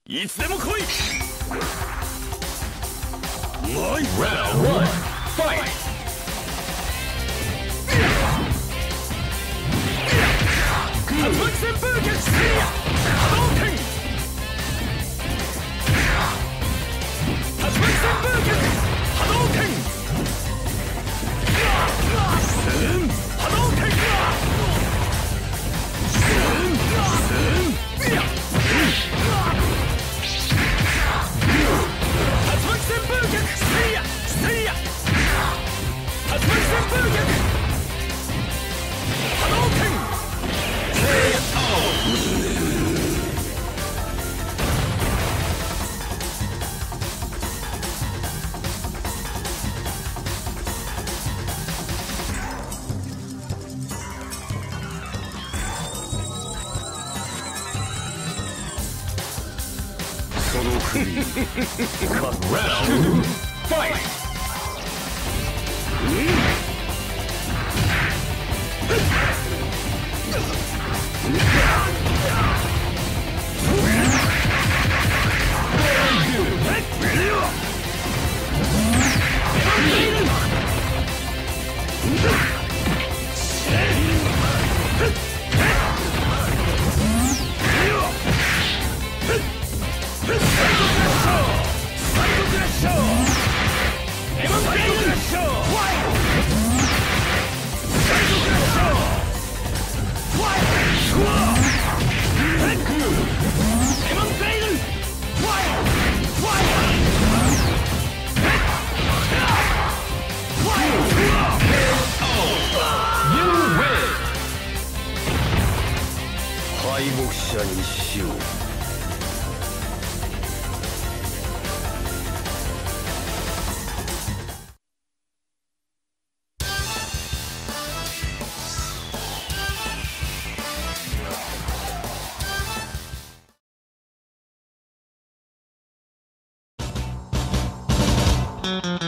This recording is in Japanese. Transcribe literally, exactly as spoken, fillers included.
いつでも来い。 ナイスラウンドワンファイト。 竜巻旋風撃せいや波動拳。竜巻旋風撃波動拳。スン波動拳。スンスン竜巻旋風撃せいやせいや竜巻旋風撃波動拳。 その国カッラウンドファイト。敗北者にしよう。 you